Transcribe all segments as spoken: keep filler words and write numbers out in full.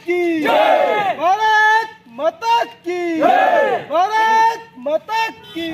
की जय, भारत माता की जय, भारत माता की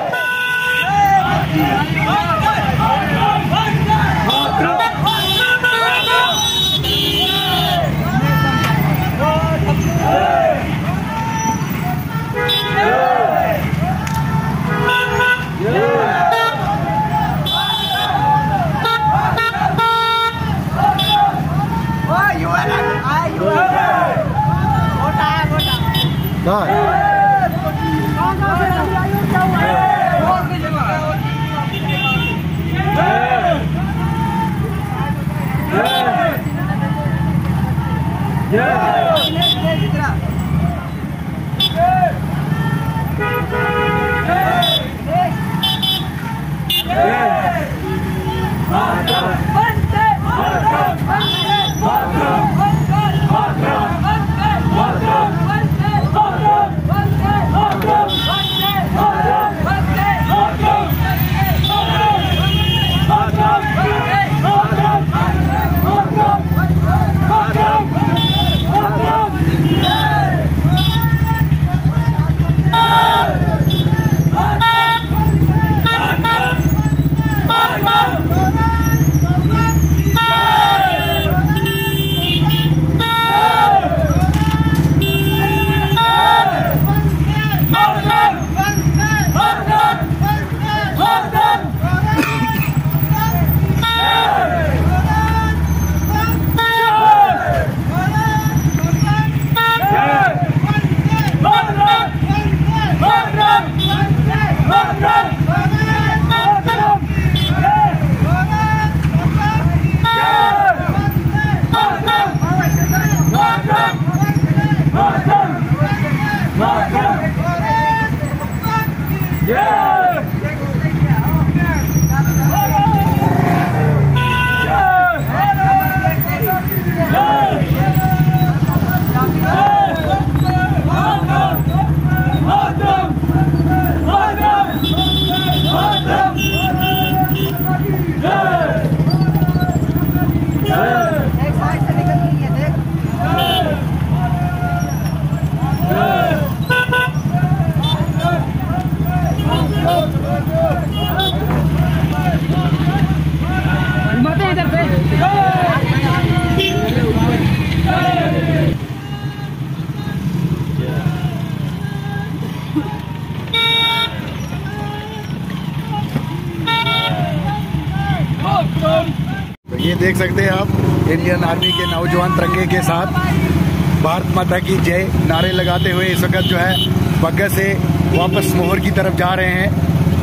ये देख सकते हैं आप इंडियन आर्मी के नौजवान तिरंगे के साथ भारत माता की जय नारे लगाते हुए इस वक्त जो है बग्गा से वापस मोहर की तरफ जा रहे हैं।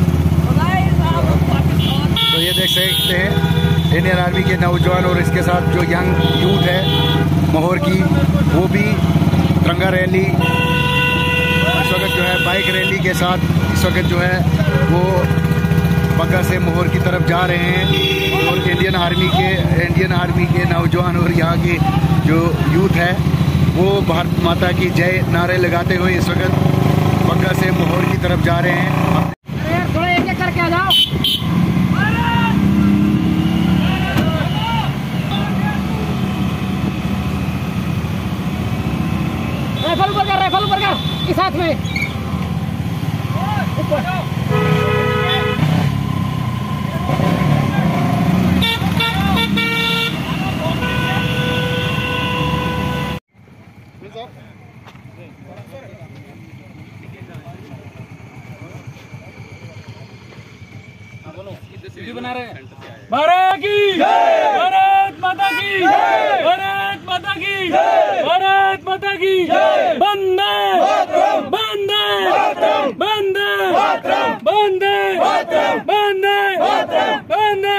तो ये देख सकते हैं इंडियन आर्मी के नौजवान और इसके साथ जो यंग यूथ है मोहर की, वो भी तिरंगा रैली इस वक्त जो है बाइक रैली के साथ इस वक्त जो है वो बग्गा से मोहर की तरफ जा रहे हैं। और इंडियन आर्मी के इंडियन आर्मी के नौजवान और यहाँ के जो यूथ है वो भारत माता की जय नारे लगाते हुए इस वक्त बग्गा से मोहर की तरफ जा रहे हैं। थोड़ा एक एक करके आ जाओ। राइफल ऊपर कर, राइफल ऊपर कर, इस हाथ में ऊपर। बना रहे हैं। भारत की जय, भारत माता की जय, भारत माता की जय, भारत माता की जय। वंदे वंदे वंदे वंदे वंदे वंदे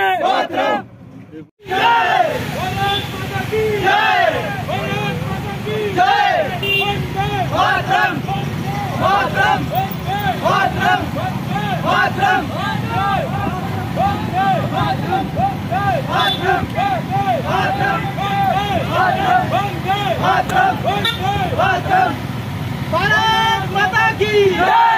जय, भारत माता की जय, भारत माता की जय। मातरम मातरम मातरम मातरम भारत माता की जय।